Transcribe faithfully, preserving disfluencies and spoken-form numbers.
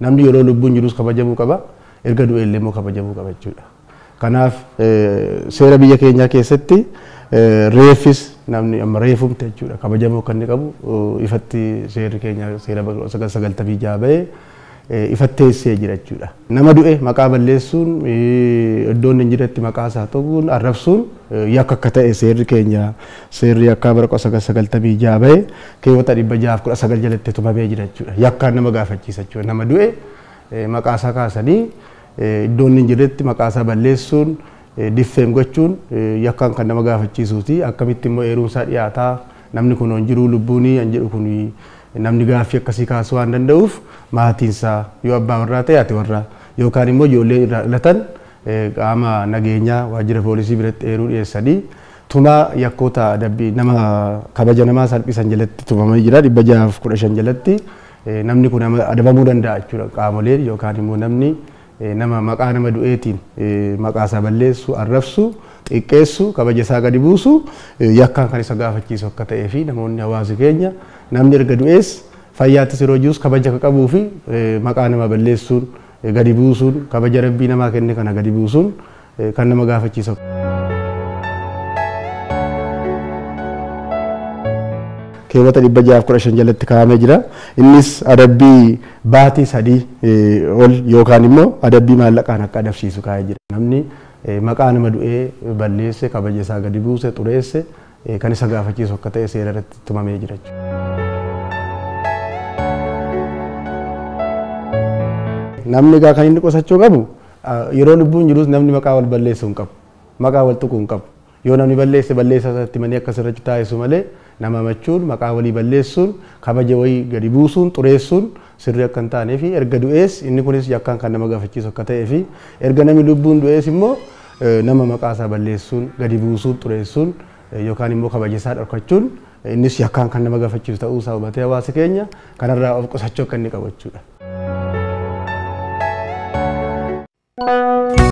namni yeroo lubbuun jirus kabajamuu qaba erga du'e illee immoo kabajamuu qaba jechuudha. Kanaaf seera biyya keenyaa keessatti reeffis namni amma reeffumte jechuudha kabajamuu kan inni qabu ifatti seerri keenya seera sagaltamii jaha ba'ee ifatteessee jira jechuudha. Nama du'e maqaa balleessuun iddoon hin jiretti maqaa isaa ta'uun arrabsuun yakka akka ta'e seerri keenya seerri akka bara sagaltamii jaha ba'e keewwata dhibba jahaaf kudha sagal jalatti tumamee jira jechuudha. Yakkaan nama gaafachiisa jechuudha. Nama du'e maqaa isaa kaasanii iddoon hin jiretti maqaa isaa balleessuun diffeem gochuun yakkaan kan nama gaafachiisuuti. Akkamitti immoo eeruunsaa dhiyaataa namni kun hin jiru lubbuunii hin jedhu kun namni gaaffii akkasii kaasuu waan danda'uuf maatiinsaa yoo abbaa warraa ta'e haati warraa yookaan immoo ijoollee dhalatan qaama nageenyaa waajjira poolisii biratti eeruu dhiyeessanii tumaa yakkoota adabbii nama kabaja namaa salphisan jalatti tumamee jira dhibba jahaaf kudha shan jalatti namni kun adabamuu danda'a jechuudha. Qaamoleen yookaan immoo namni nama maqaa nama du'eetiin maqaa isaa balleessu arrabsu xiqqeessu kabaja isaa gadi buusu yakkaan kan isa gaafachiisu akka ta'ee fi namoonni hawaasi keenya namni erga du'ees fayyaattis yeroo jirus kabaja akka qabuu fi maqaa nama balleessuun gadi buusuun kabaja rabbii namaa kenne kana gadi buusuun kan nama gaafachiisu. Keewwata dhibba jahaaf kudha shan jalatti kaa'amee jira. Innis adabbii baatii sadii ol yookaan immoo adabbii maallaqaan akka adabsiisu kaa'ee jira. Namni maqaa nama du'ee balleesse kabaja isaa gadi buuse xureesse kan isa gaafachiisu akka ta'e seera irratti tumamee jira. Namni egaa kan inni qusachuu qabu yeroo lubbuun jirus namni maqaa wal balleessuu hin qabu. Maqaa wal tuquu hin qabu. Yoo namni balleesse balleessa isaatti manii akka sirriitti taasisu malee nama machuun maqaa walii balleessuun kabaja wayii gadi buusuun xureessuun sirrii akka hin taanee fi erga du'ees inni kunis yakkaan kan nama gaafachiisu akka ta'ee fi erga namni lubbuun du'ees immoo nama maqaa isaa balleessuun gadi buusuun xureessuun yookaan immoo kabaja isaa dhorkachuun innis yakkaan kan nama gaafachiisu ta'uu isaa hubatee hawaasi keenya kanarraa of qusachuu akka inni qabu jechuudha.